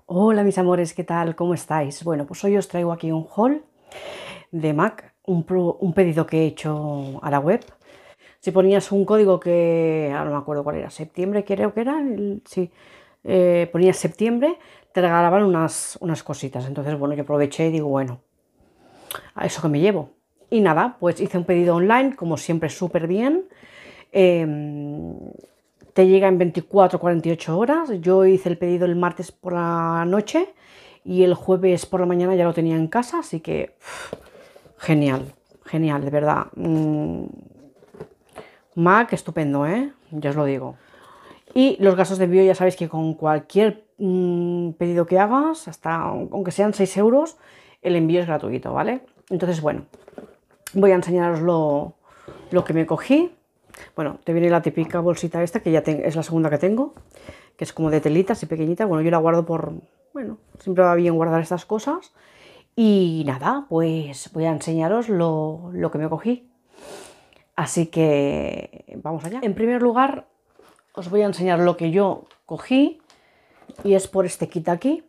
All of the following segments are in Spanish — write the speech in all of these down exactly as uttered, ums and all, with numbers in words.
Hola mis amores, ¿qué tal? ¿Cómo estáis? Bueno, pues hoy os traigo aquí un haul de Mac, un, pro- un pedido que he hecho a la web. Si ponías un código que, ahora no me acuerdo cuál era, septiembre creo que era, el- sí, eh, ponías septiembre, te regalaban unas, unas cositas. Entonces, bueno, yo aproveché y digo, bueno, a eso que me llevo. Y nada, pues hice un pedido online, como siempre, súper bien. Em, Te llega en veinticuatro a cuarenta y ocho horas. Yo hice el pedido el martes por la noche y el jueves por la mañana ya lo tenía en casa, así que uf, genial, genial, de verdad. Mm, Mac, estupendo, ¿eh? Ya os lo digo. Y los gastos de envío ya sabéis que con cualquier mm, pedido que hagas, hasta aunque sean seis euros, el envío es gratuito, ¿vale? Entonces, bueno, voy a enseñaros lo, lo que me cogí. Bueno, te viene la típica bolsita esta, que ya te- es la segunda que tengo, que es como de telita, así pequeñita. Bueno, yo la guardo por... Bueno, siempre va bien guardar estas cosas. Y nada, pues voy a enseñaros lo, lo que me cogí. Así que vamos allá. En primer lugar, os voy a enseñar lo que yo cogí. Y es por este kit aquí.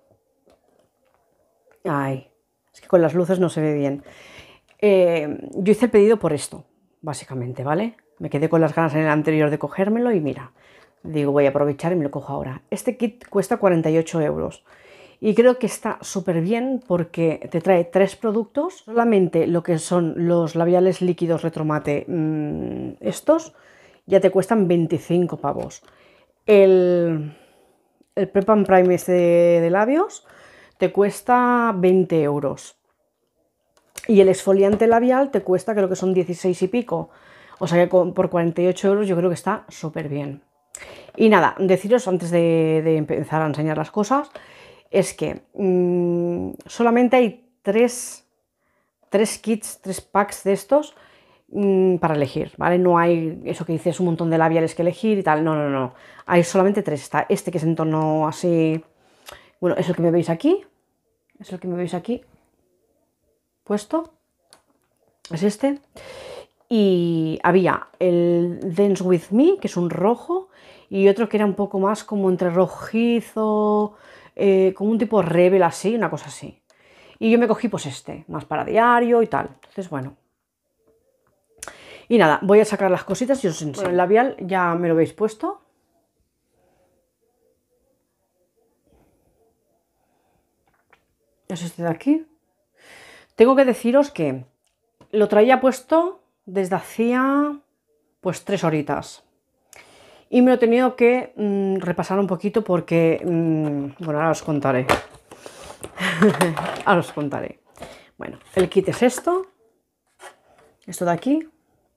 Ay, es que con las luces no se ve bien. Eh, yo hice el pedido por esto, básicamente, ¿vale? Me quedé con las ganas en el anterior de cogérmelo y mira, digo, voy a aprovechar y me lo cojo ahora. Este kit cuesta cuarenta y ocho euros y creo que está súper bien porque te trae tres productos. Solamente lo que son los labiales líquidos Retromate, mmm, estos, ya te cuestan veinticinco pavos. El, el Prep and Prime este de, de labios te cuesta veinte euros. Y el exfoliante labial te cuesta, creo que son dieciséis y pico. O sea que por cuarenta y ocho euros yo creo que está súper bien. Y nada, deciros antes de, de empezar a enseñar las cosas, es que mmm, solamente hay tres, tres kits, tres packs de estos mmm, para elegir, ¿vale? No hay eso que dices un montón de labiales que elegir y tal, no, no, no. Hay solamente tres. Está este que es en tono así, bueno, es el que me veis aquí, es el que me veis aquí puesto, es este. Y había el Dance With Me, que es un rojo, y otro que era un poco más como entre rojizo, eh, como un tipo rebel así, una cosa así. Y yo me cogí pues este, más para diario y tal. Entonces, bueno. Y nada, voy a sacar las cositas y os enseño. Bueno, el labial ya me lo habéis puesto. Es este de aquí. Tengo que deciros que lo traía puesto desde hacía pues tres horitas. Y me lo he tenido que mmm, repasar un poquito porque, mmm, bueno, ahora os contaré. Ahora os contaré. Bueno, el kit es esto. Esto de aquí.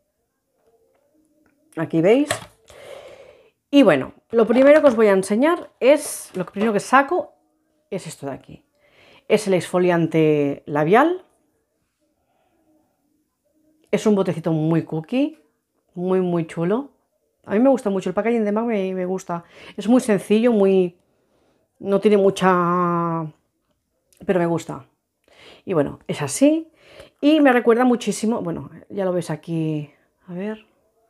Aquí veis. Y bueno, lo primero que os voy a enseñar es, lo primero que saco es esto de aquí. Es el exfoliante labial. Es un botecito muy cookie, muy, muy chulo. A mí me gusta mucho, el packaging de Mac me, me gusta. Es muy sencillo, muy... no tiene mucha... pero me gusta. Y bueno, es así. Y me recuerda muchísimo, bueno, ya lo veis aquí, a ver.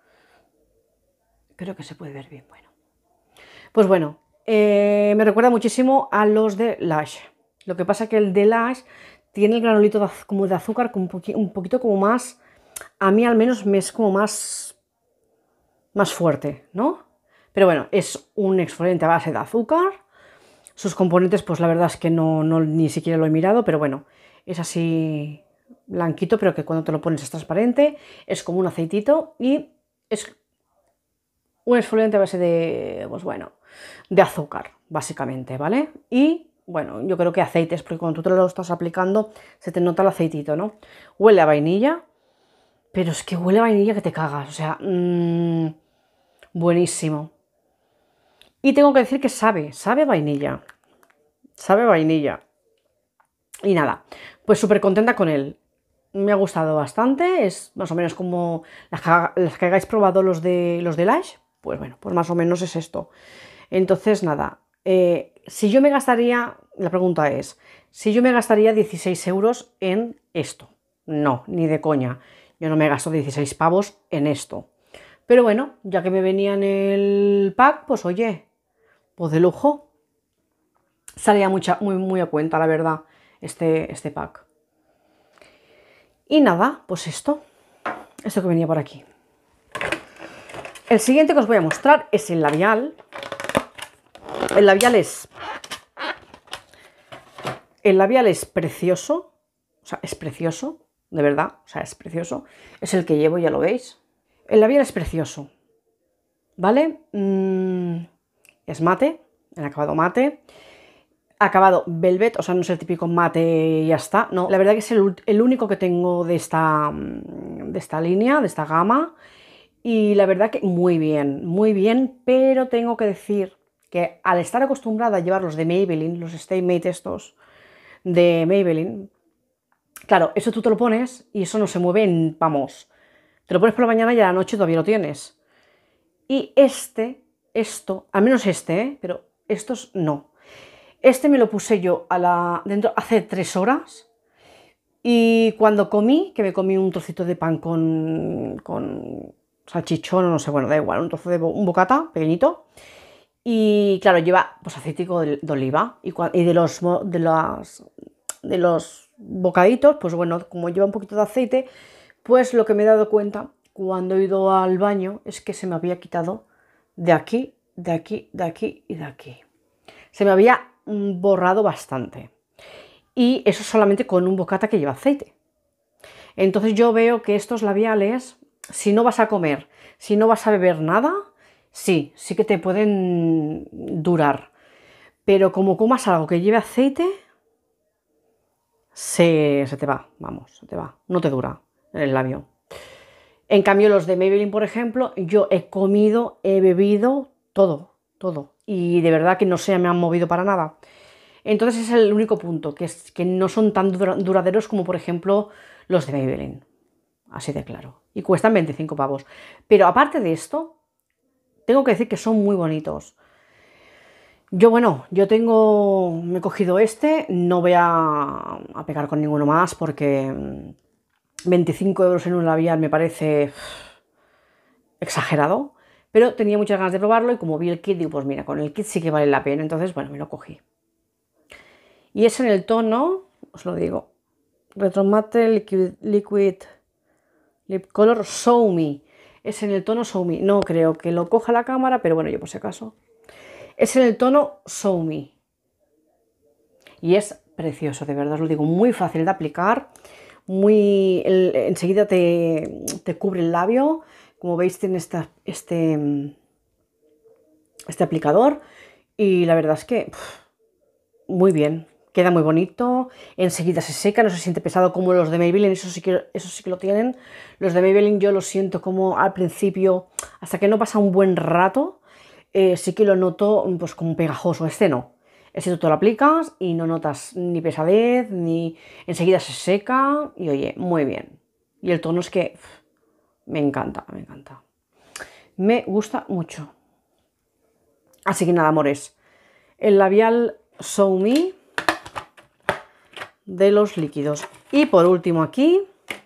Creo que se puede ver bien, bueno. Pues bueno, eh, me recuerda muchísimo a los de Lush. Lo que pasa es que el de Lush tiene el granulito de, como de azúcar, como un, poqui, un poquito como más, a mí al menos me es como más, más fuerte, ¿no? Pero bueno, es un exfoliante a base de azúcar. Sus componentes, pues la verdad es que no, no ni siquiera lo he mirado, pero bueno, es así blanquito, pero que cuando te lo pones es transparente, es como un aceitito y es un exfoliante a base de, pues bueno, de azúcar, básicamente, ¿vale? Y bueno, yo creo que aceites, porque cuando tú te lo estás aplicando se te nota el aceitito, ¿no? Huele a vainilla, pero es que huele a vainilla que te cagas, o sea, mmm, buenísimo. Y tengo que decir que sabe, sabe vainilla, sabe vainilla. Y nada, pues súper contenta con él. Me ha gustado bastante, es más o menos como las que, las que hayáis probado los de los de Lush, pues bueno, pues más o menos es esto. Entonces, nada, eh, si yo me gastaría, la pregunta es, si yo me gastaría dieciséis euros en esto. No, ni de coña, yo no me gasto dieciséis pavos en esto. Pero bueno, ya que me venía en el pack, pues oye, pues de lujo. salía mucha, muy, muy a cuenta, la verdad, este, este pack. Y nada, pues esto, esto que venía por aquí. El siguiente que os voy a mostrar es el labial. El labial es, el labial es precioso, o sea, es precioso, de verdad, o sea, es precioso. Es el que llevo, ya lo veis. El labial es precioso, ¿vale? Mm, es mate, en acabado mate. Acabado velvet, o sea, no es el típico mate y ya está. No, la verdad que es el, el único que tengo de esta, de esta línea, de esta gama. Y la verdad que muy bien, muy bien, pero tengo que decir que al estar acostumbrada a llevar los de Maybelline, los Stay Mate estos de Maybelline, claro, eso tú te lo pones y eso no se mueve en, vamos, te lo pones por la mañana y a la noche todavía lo tienes. Y este, esto, al menos este, ¿eh? Pero estos no. Este me lo puse yo a la, dentro hace tres horas y cuando comí, que me comí un trocito de pan con, con salchichón o no sé, bueno, da igual, un trozo de un bocata pequeñito y claro, lleva pues aceitico de, de oliva y, y de, los, de, las, de los bocaditos, pues bueno, como lleva un poquito de aceite, pues lo que me he dado cuenta cuando he ido al baño es que se me había quitado de aquí, de aquí, de aquí y de aquí. Se me había borrado bastante. Y eso solamente con un bocata que lleva aceite. Entonces yo veo que estos labiales, si no vas a comer, si no vas a beber nada, sí, sí que te pueden durar. Pero como comas algo que lleve aceite, se, se te va, vamos, se te va, no te dura en el labio. En cambio los de Maybelline, por ejemplo, yo he comido, he bebido todo, todo. Y de verdad que no se me han movido para nada. Entonces es el único punto, que, es, que no son tan duraderos como por ejemplo los de Maybelline. Así de claro. Y cuestan veinticinco pavos. Pero aparte de esto, tengo que decir que son muy bonitos. Yo, bueno, yo tengo, me he cogido este, no voy a, a pegar con ninguno más porque veinticinco euros en un labial me parece exagerado. Pero tenía muchas ganas de probarlo y como vi el kit, digo, pues mira, con el kit sí que vale la pena. Entonces, bueno, me lo cogí. Y es en el tono, os lo digo, Retro Matte Liquid, Liquid Lip Color Show Me. Es en el tono Show Me. No creo que lo coja la cámara, pero bueno, yo por si acaso. Es en el tono Show Me. Y es precioso, de verdad os lo digo, muy fácil de aplicar. Muy, el, enseguida te, te cubre el labio. Como veis tiene esta, este, este aplicador y la verdad es que pff, muy bien, queda muy bonito, enseguida se seca, no se siente pesado como los de Maybelline, eso sí que, eso sí que lo tienen. Los de Maybelline yo lo siento como al principio, hasta que no pasa un buen rato, eh, sí que lo noto pues como pegajoso. Este no, este tú te lo aplicas y no notas ni pesadez, ni enseguida se seca y oye, muy bien. Y el tono es que... Pff, me encanta, me encanta. Me gusta mucho. Así que nada, amores. El labial Show Me de los líquidos. Y por último aquí,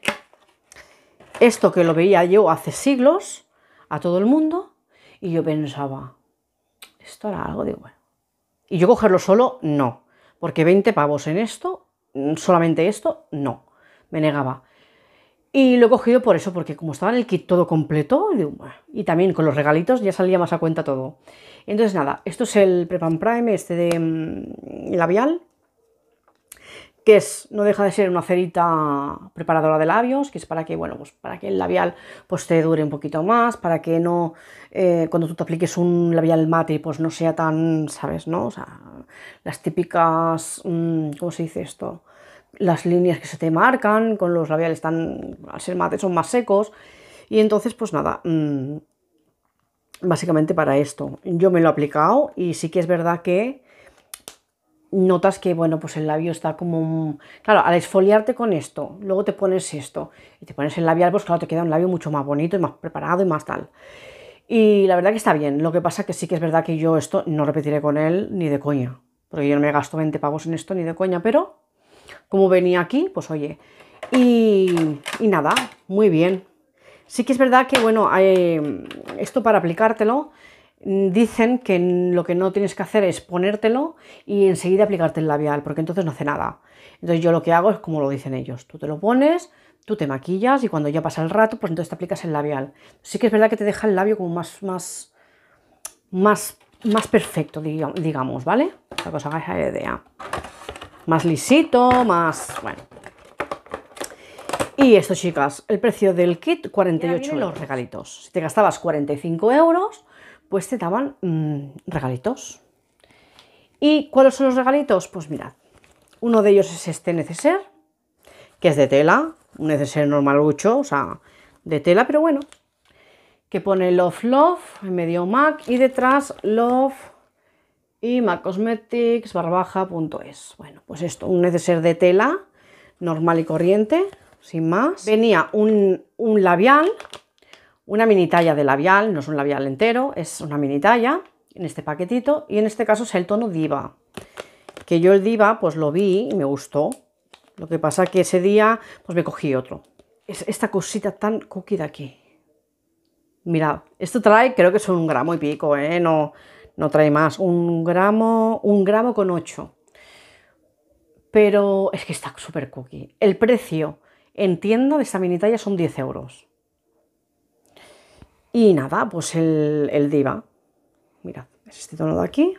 esto que lo veía yo hace siglos a todo el mundo y yo pensaba, ¿esto era algo? Digo, bueno. Y yo cogerlo solo, no. Porque veinte pavos en esto, solamente esto, no. Me negaba. Y lo he cogido por eso, porque como estaba en el kit todo completo, y también con los regalitos ya salía más a cuenta todo. Entonces nada, esto es el Prep and Prime, este de mmm, labial, que es, no deja de ser una cerita preparadora de labios, que es para que, bueno, pues para que el labial pues te dure un poquito más, para que no, eh, cuando tú te apliques un labial mate, pues no sea tan, ¿sabes? ¿No? O sea, las típicas, mmm, ¿cómo se dice esto? Las líneas que se te marcan con los labiales tan, al ser mate son más secos y entonces pues nada, mmm, básicamente para esto yo me lo he aplicado y sí que es verdad que notas que bueno pues el labio está como, claro, al exfoliarte con esto, luego te pones esto y te pones el labial, pues claro, te queda un labio mucho más bonito y más preparado y más tal. Y la verdad que está bien, lo que pasa que sí que es verdad que yo esto no repetiré con él ni de coña, porque yo no me gasto veinte pavos en esto ni de coña, pero como venía aquí, pues oye, y, y nada, muy bien. Sí que es verdad que, bueno, eh, esto para aplicártelo, dicen que lo que no tienes que hacer es ponértelo y enseguida aplicarte el labial, porque entonces no hace nada. Entonces yo lo que hago es como lo dicen ellos, tú te lo pones, tú te maquillas y cuando ya pasa el rato, pues entonces te aplicas el labial. Sí que es verdad que te deja el labio como más, más, más, más perfecto, digamos, ¿vale? Para que os hagáis la idea. Más lisito, más... bueno. Y esto, chicas, el precio del kit, cuarenta y ocho euros. Los regalitos. Si te gastabas cuarenta y cinco euros, pues te daban mmm, regalitos. ¿Y cuáles son los regalitos? Pues mirad, uno de ellos es este neceser, que es de tela, un neceser normalucho, o sea, de tela, pero bueno, que pone Love Love, en medio MAC, y detrás Love y MAC Cosmetics barra baja punto es. Bueno, pues esto, un neceser de tela, normal y corriente, sin más. Venía un, un labial, una mini talla de labial, no es un labial entero, es una mini talla en este paquetito, y en este caso es el tono Diva, que yo el Diva pues lo vi y me gustó. Lo que pasa que ese día pues me cogí otro. Es esta cosita tan cookie de aquí. Mirad, esto trae, creo que son un gramo y pico, ¿eh? No, no trae más, un gramo, un gramo con ocho. Pero es que está súper cookie. El precio en tienda de esta mini talla son diez euros. Y nada, pues el, el Diva. Mirad, es este tono de aquí.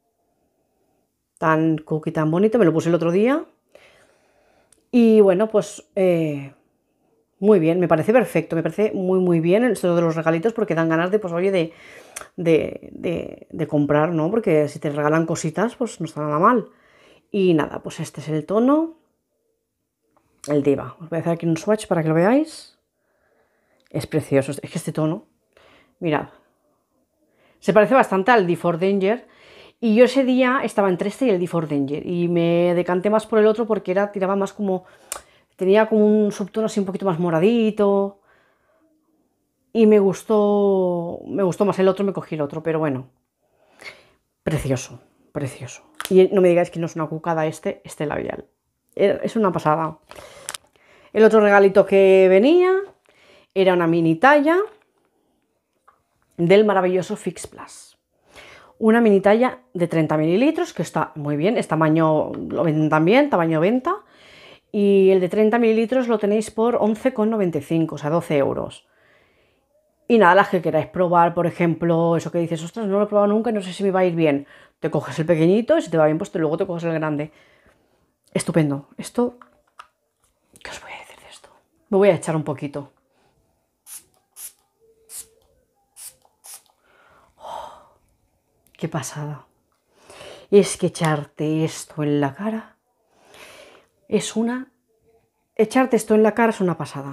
Tan cookie, tan bonito. Me lo puse el otro día. Y bueno, pues eh, muy bien. Me parece perfecto. Me parece muy, muy bien esto de los regalitos porque dan ganas de, pues oye, de, de, de, de comprar, ¿no? Porque si te regalan cositas, pues no está nada mal. Y nada, pues este es el tono. El Diva. Os voy a hacer aquí un swatch para que lo veáis. Es precioso. Es que este tono, mirad, se parece bastante al D cuatro Danger. Y yo ese día estaba entre este y el D cuatro Danger. Y me decanté más por el otro porque era, tiraba más como... tenía como un subtono así un poquito más moradito. Y me gustó... me gustó más el otro, me cogí el otro. Pero bueno, precioso, precioso. Y no me digáis que no es una cucada este, este labial. Es una pasada. El otro regalito que venía era una mini talla del maravilloso Fix Plus. Una mini talla de treinta mililitros, que está muy bien, es tamaño, lo venden también, tamaño venta. Y el de treinta mililitros lo tenéis por once con noventa y cinco, o sea, doce euros. Y nada, las que queráis probar, por ejemplo, eso que dices, ostras, no lo he probado nunca y no sé si me va a ir bien. Te coges el pequeñito y si te va bien, pues te, luego te coges el grande. Estupendo. Esto, ¿qué os voy a decir de esto? Me voy a echar un poquito. Oh, qué pasada. Es que echarte esto en la cara es una... Echarte esto en la cara es una pasada.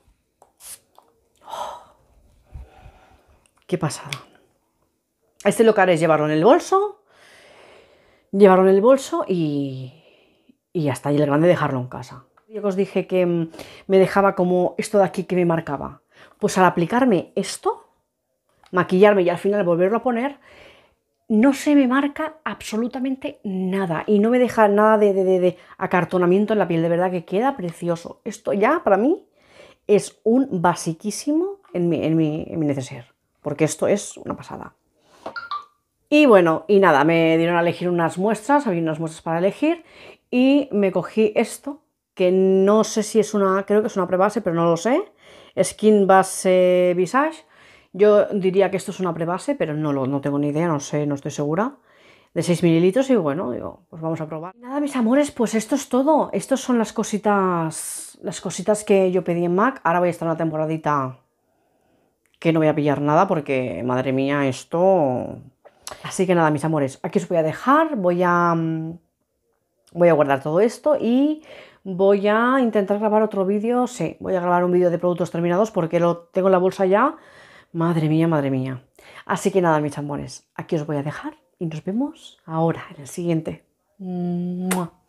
Oh, qué pasada. Este lo que haré es llevarlo en el bolso. Llevarlo en el bolso y... y ya está, y el grande dejarlo en casa. Yo os dije que me dejaba como esto de aquí que me marcaba. Pues al aplicarme esto, maquillarme y al final volverlo a poner, no se me marca absolutamente nada. Y no me deja nada de, de, de, de acartonamiento en la piel. De verdad que queda precioso. Esto ya para mí es un basiquísimo en mi, en mi, en mi neceser. Porque esto es una pasada. Y bueno, y nada, me dieron a elegir unas muestras, había unas muestras para elegir y me cogí esto, que no sé si es una, creo que es una prebase, pero no lo sé, Skin Base Visage. Yo diría que esto es una prebase, pero no, lo, no tengo ni idea, no sé, no estoy segura. De seis mililitros y bueno, digo, pues vamos a probar. Nada, mis amores, pues esto es todo. Estas son las cositas, las cositas que yo pedí en MAC. Ahora voy a estar una temporadita que no voy a pillar nada porque, madre mía, esto... Así que nada, mis amores, aquí os voy a dejar, voy a, voy a guardar todo esto y voy a intentar grabar otro vídeo, sí, voy a grabar un vídeo de productos terminados porque lo tengo en la bolsa ya, madre mía, madre mía. Así que nada, mis amores, aquí os voy a dejar y nos vemos ahora en el siguiente. ¡Mua!